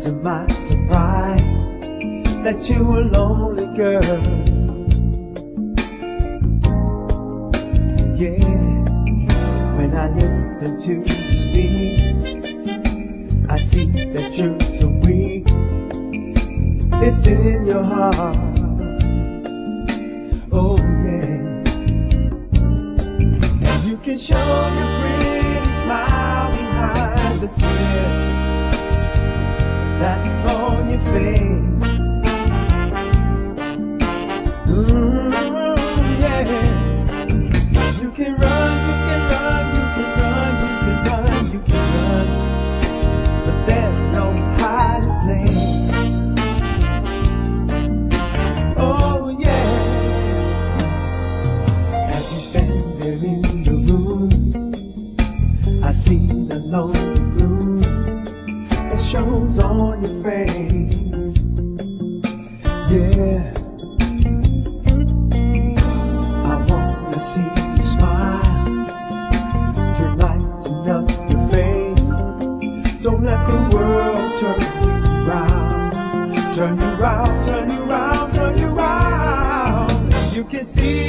to my surprise that you were lonely, girl. Yeah, when I listen to you speak, I see that you're so weak. It's in your heart. Oh yeah. And you can show your pretty smile behind the tears that's on your face. Yeah. You can run, you can run, you can run, you can run, you can run, but there's no hiding place. Oh yeah. As you stand there in the room, I see the lonely gloom that shows on your face. Yeah, I wanna see you smile to lighten up your face. Don't let the world turn you round, turn you round, turn you round, turn you round. You can see